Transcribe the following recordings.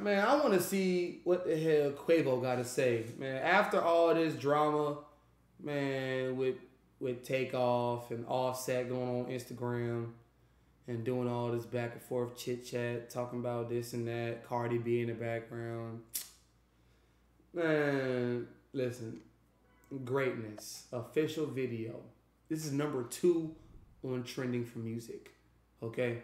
Man, I want to see what the hell Quavo got to say, man. After all this drama, man, with Takeoff and Offset going on Instagram and doing all this back and forth chit chat, talking about this and that, Cardi B in the background. Man, listen, greatness, official video. This is number 2 on trending for music. Okay.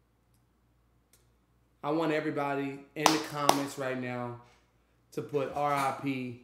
I want everybody in the comments right now to put RIP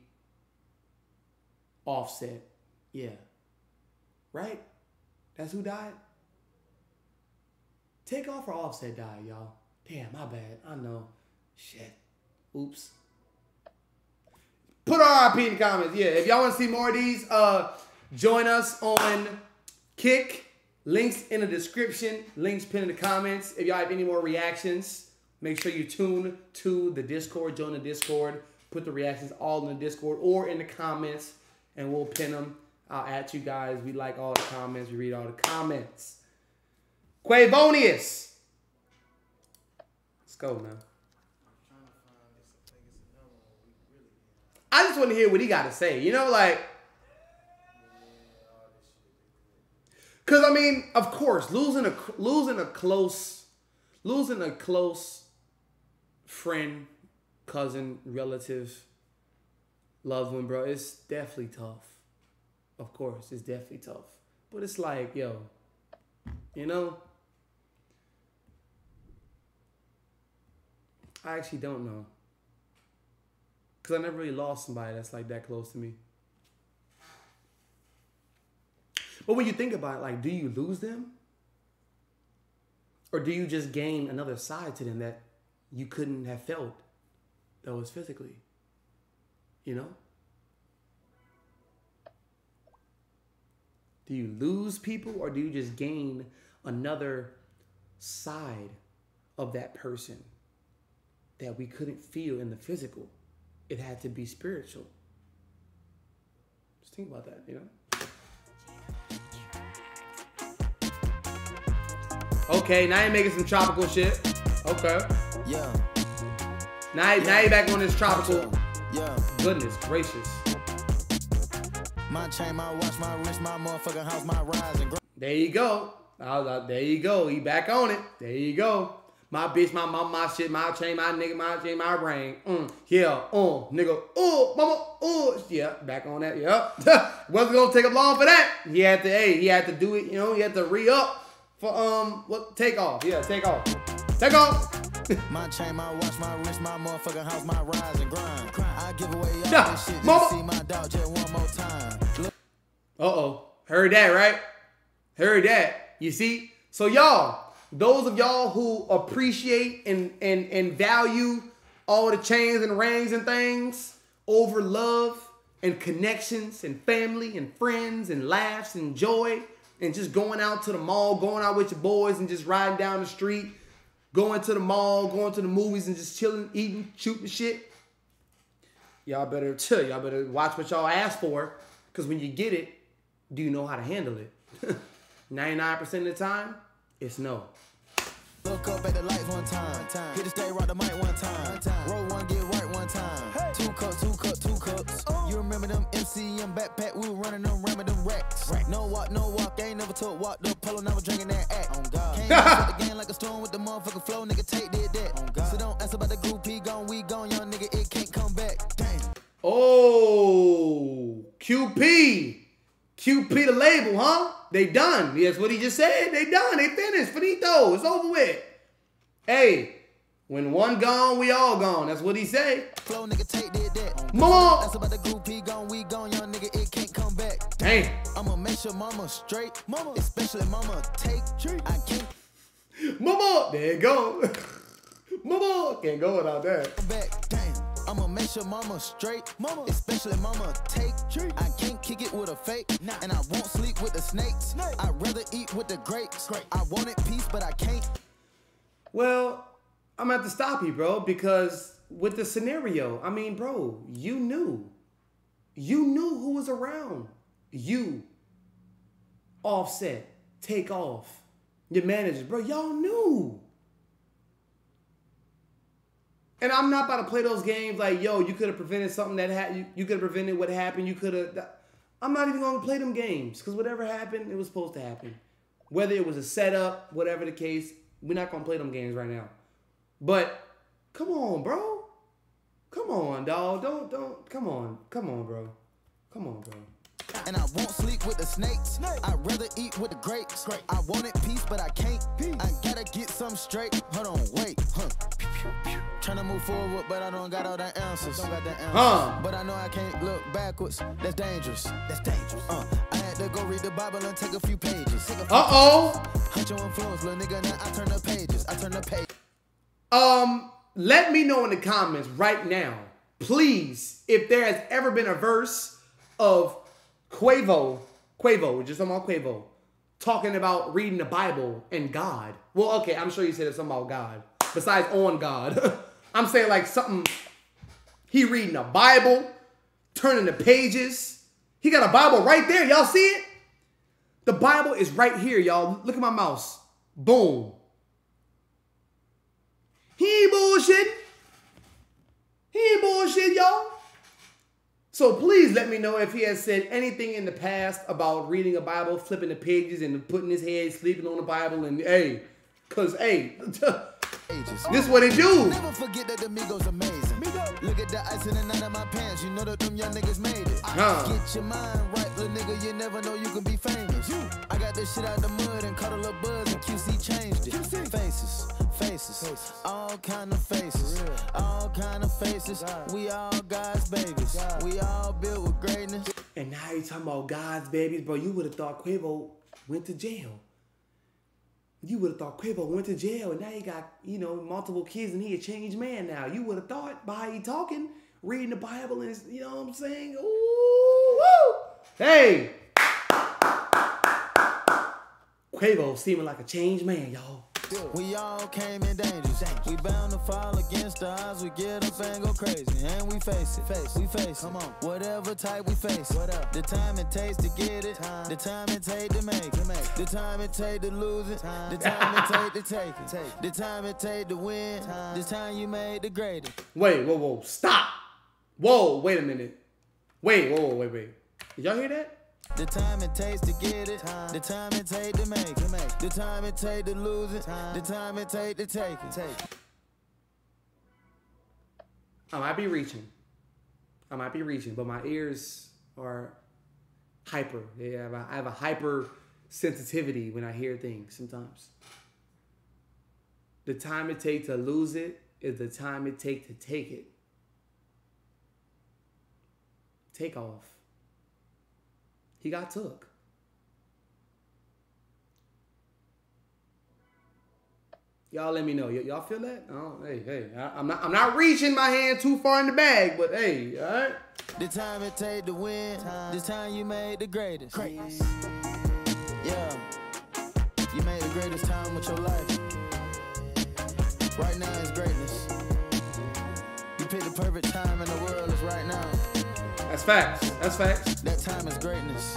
Offset. Yeah. Right? That's who died? Takeoff or Offset died, y'all. Damn, my bad. I know. Shit. Oops. Put RIP in the comments. Yeah, if y'all want to see more of these, join us on Kick. Links in the description. Links pinned in the comments. If y'all have any more reactions, make sure you tune to the Discord. Join the Discord. Put the reactions all in the Discord or in the comments, and we'll pin them. I'll add you guys. We like all the comments. We read all the comments. Quavonius. Let's go, man. I just want to hear what he got to say. You know, like, because I mean, of course, losing a close friend, cousin, relative, loved one, bro, it's definitely tough. Of course, it's definitely tough. But it's like, yo, you know, I actually don't know. Because I never really lost somebody that's like that close to me. But when you think about it, like, do you lose them? Or do you just gain another side to them that you couldn't have felt that was physically? You know? Do you lose people or do you just gain another side of that person that we couldn't feel in the physical? It had to be spiritual. Just think about that, you know? Okay, now you're making some tropical shit. Okay. Yeah. Now you're back on this tropical. Yeah. Goodness gracious. My chain, my watch, my wrist, my motherfucking house, my rise and grind. There you go. There you go. He back on it. There you go. My bitch, my mama, my shit, my chain, my nigga, my chain, my ring. Yeah, nigga. Mama, yeah, back on that. Yep. Wasn't gonna take him long for that. He had to do it, you know, he had to re-up for Takeoff. Yeah, Takeoff. Takeoff. My chain, my watch, my wrist, my motherfucking house, my rise and grind. I give away all Yeah, this shit. mama. Just see my dog just one more time. Uh-oh. Heard that, right? Heard that. You see? So y'all, those of y'all who appreciate and value all the chains and rings and things over love and connections and family and friends and laughs and joy and just going out to the mall, going out with your boys and just riding down the street, going to the mall, going to the movies and just chilling, eating, shooting shit. Y'all better watch what y'all ask for, because when you get it, do you know how to handle it? 99% of the time, it's no. Look up at the lights one time. Hit the stage, rock the mic one time. Roll one, get right one time. Hey. Two cups. You remember them MCM backpack? We were running them, ramming them racks. No walk, ain't never took walk. The polo, never drinking that act. On God. Came out the game like a storm with the motherfucking flow, nigga. Take that. On God. So don't ask about the group, he gone, we gone, young nigga. It can't come back. Damn. Oh, QP the label, huh? They done. Yes, what he just said. They done. They finished. Finito. It's over with. Hey, when one gone, we all gone. That's what he say. Flow, nigga, take that. Mama. That's about the group, he gone, we gone, young nigga. It can't come back. Damn. I'ma make sure mama straight. Mama, especially mama take. I can't. Mama. There you go. Mama. Can't go without that. Come back. Damn. I'ma make sure mama straight, mama, especially mama take. I can't kick it with a fake, and I won't sleep with the snakes. I'd rather eat with the grapes. I wanted peace, but I can't. Well, I'm gonna have to stop you, bro, because with the scenario, I mean, bro, you knew who was around. You, Offset, Takeoff, your managers, bro, y'all knew. And I'm not about to play those games like, yo, you could have prevented something that happened. You could have prevented what happened. You could have. I'm not even going to play them games because whatever happened, it was supposed to happen. Whether it was a setup, whatever the case, we're not going to play them games right now. But come on, bro. Come on, dog. Don't. Come on, bro. Come on, bro. And I won't sleep with the snakes. I'd rather eat with the grapes. I wanted peace, but I can't. I gotta get some straight. Hold on, wait. Tryna move forward, but I don't got all the answers. But I know I can't look backwards. That's dangerous. I had to go read the Bible and take a few pages. Hunt your influence, little nigga. Now I turn the pages. Let me know in the comments right now, please, if there has ever been a verse of Quavo, just talking about Quavo, talking about reading the Bible and God. Well, okay, I'm sure you said it's something about God, besides on God. I'm saying like something, he reading the Bible, turning the pages. He got a Bible right there. Y'all see it? The Bible is right here, y'all. Look at my mouse. Boom. He ain't bullshit, y'all. So please let me know if he has said anything in the past about reading a Bible, flipping the pages, and putting his head, sleeping on the Bible, and hey, cause hey, this is what it do. Never forget that the Migos amazing. Look at the ice in the night of my pants. You know that them young niggas made it. Get your mind right, little nigga. You never know you can be famous. I got this shit out the mud and caught a little buzz, and QC changed it. Faces, all kind of faces, We all God's babies. We all built with greatness. And now you talking about God's babies, bro. You would have thought Quavo went to jail. You would have thought Quavo went to jail, and now he got, multiple kids, and he a changed man now. You would have thought by how he talking, reading the Bible, and you know what I'm saying? Ooh, woo! Hey! Quavo seeming like a changed man, y'all. We all came in danger. We bound to fall against the odds. We get up and go crazy, and we face it. We face it. Whatever type we face. The time it takes to get it. The time it takes to make it. The time it takes to lose it. The time it takes to take it. The time it takes to win. The time you made the greatest. Wait, whoa, stop. Whoa, wait a minute. Wait. Did y'all hear that? The time it takes to get it, the time it takes to make it, the time it takes to lose it, the time it takes to take it. I might be reaching, but my ears are hyper. I have a hyper sensitivity when I hear things sometimes. The time it takes to lose it is the time it takes to take it. Take off. He got took. Y'all let me know. Y'all feel that? Oh, hey. I'm not reaching my hand too far in the bag, but hey, all right? The time it take to win, the time you made the greatest. Yeah. You made the greatest time with your life. Right now is greatness. You picked the perfect time in the world is right now. That's facts. That time is greatness.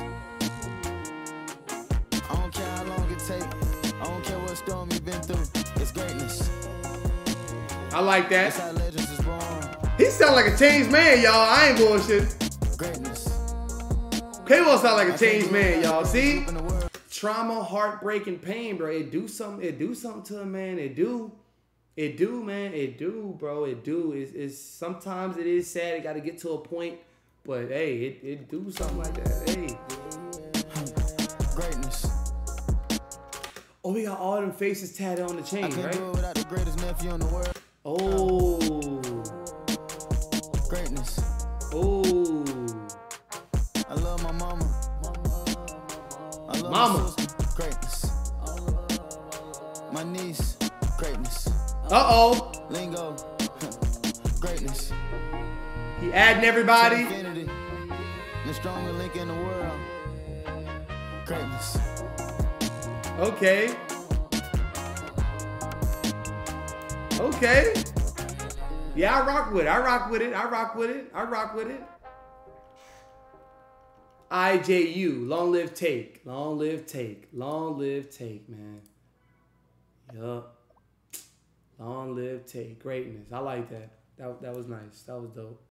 I don't care how long it take. I don't care what storm you've been through. It's greatness. I like that. That's how legends is born. He sound like a changed man, y'all. I ain't bullshit. Greatness. Quavo sound like a changed man, y'all. See? Trauma, heartbreak, and pain, bro. It do something to a man. It do, man. It do, bro. It do. It's sometimes it is sad. It got to get to a point. But hey, it do something like that. Hey. Greatness. Oh, we got all them faces tatted on the chain, right? I can't do it without the greatest nephew in the world. Oh. Greatness. Oh. I love my mama. I love Mama. my sister. Greatness. My niece. Greatness. Uh-oh. Lingo. Greatness. He adding everybody. Infinity. The strongest link in the world. Greatness. Okay. Yeah, I rock with it. IJU. Long live take. Long live take, man. Yup. Long live take. Greatness. I like that. That was nice. That was dope.